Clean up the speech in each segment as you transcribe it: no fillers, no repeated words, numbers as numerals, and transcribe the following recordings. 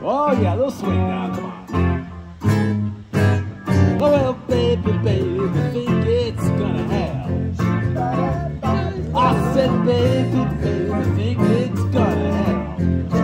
Oh yeah, a little swing now, come on. Oh well, baby, baby, think it's gonna help. I said, baby, baby, think it's gonna help.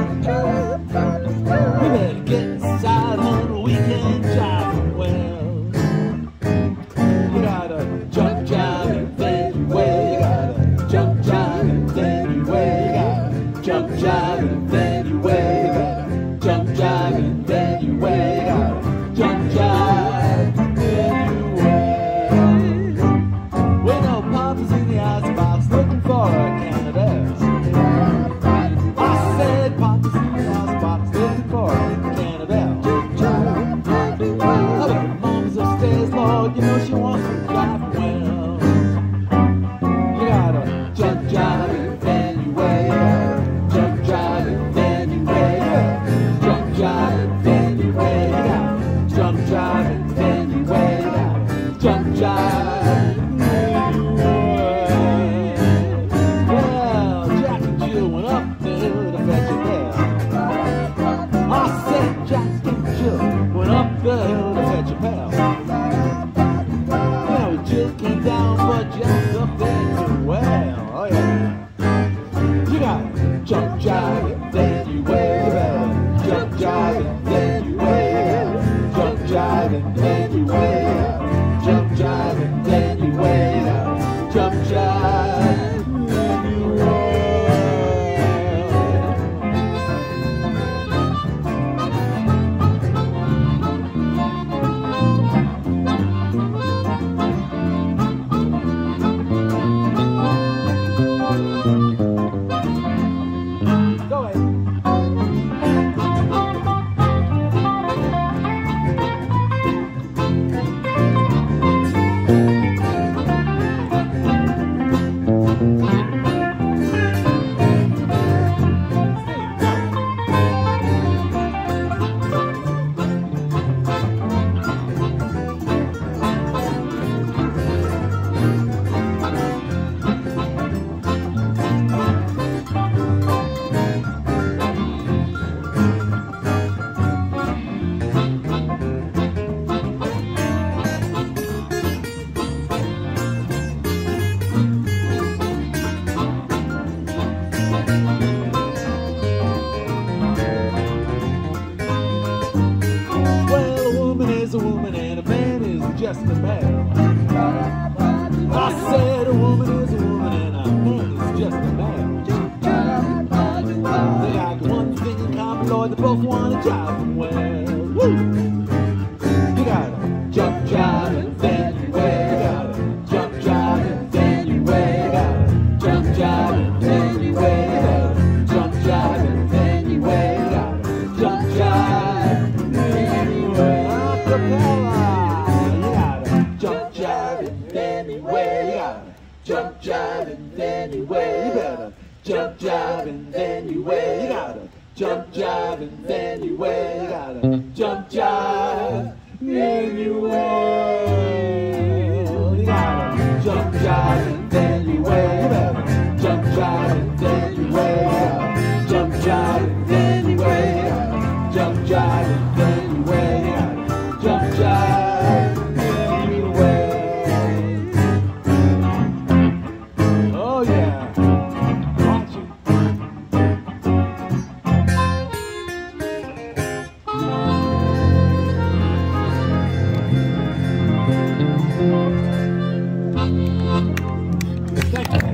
We better get inside on a weekend driving well. You gotta jump, jive, and then you way. You gotta jump, jive, and then you way. You gotta jump, jive, and then you way. You gotta jump, jive, and then you way. You gotta jump, jive, then you way. When old Papa's in the icebox looking for a can of ale. I said Papa's in the icebox looking for a can of ale. Oh, but Mom's upstairs, Lord, you know she wants to drive well. You gotta jump, jive, and then you way. You gotta jump, jive, and then you way. You gotta jump, jive, and then you way. You gotta jump, jive, and then you way. You gotta jump, jive, and then you way. Well, Jack and Jill went up there to fetch a bell. I said Jack and Jill went up the hill to fetch a pail. You know, Jill came down, but Jack's up there too well. Oh yeah. You gotta jump, jive, and then you way. You better jump, jive, and then you way. You gotta jump, jive, and then you way. You gotta jump, jive, and then you way. You gotta jump, jive, and then you way. Go ahead. A woman and a man is just a man. I said a woman is a woman and a man is just a man. They got one thing in common, Lord, they both want to jive them well. Woo! You gotta jump, jive, and then you way. You gotta jump, jive, and then you way. You gotta jump, jive, and then you way. You gotta jump, jive, and then you way. You gotta jump, jive, and then you way. You gotta jump, jive, and then you way. You gotta jump, jive, and then you way. You better jump, jive, and then you way. You gotta jump, jive, and then you way. You gotta jump, jive, then you way. You gotta jump, jive, and then you way. You better jump, jive, and then you way. You gotta jump, jive, and then you way. You gotta jump, jive, and then you way. You gotta jump, jive, then you way. Oh yeah, watch it. Thank you.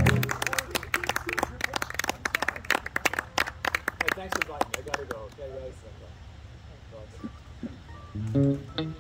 Hey, thanks for inviting me. I gotta go. Okay, guys. Thanks.